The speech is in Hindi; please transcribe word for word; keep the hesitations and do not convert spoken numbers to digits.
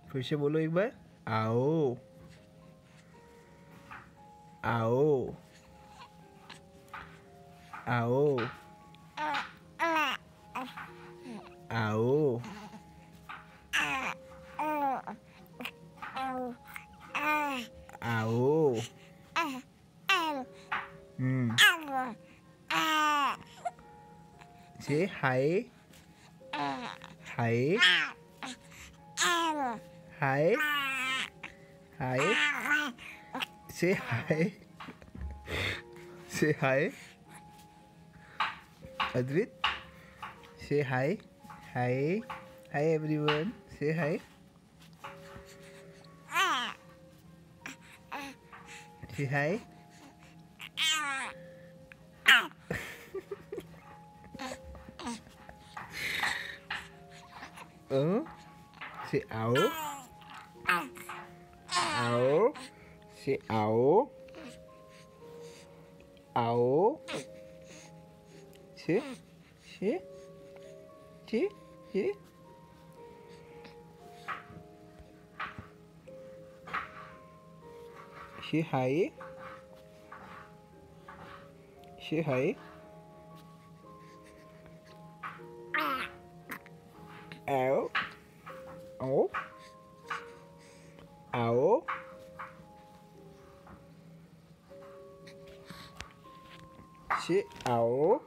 फिर से बोलो एक बार, आओ आओ आओ आओ। आओ। हम्म। से हाय हाय हाय हाय से हाय से हाय अद्वित से हाय हाय हाय एवरीवन से हाय से हाय ờ से आओ आओ से आओ आओ से से से से से हाय से हाय आओ आओ आओ से आओ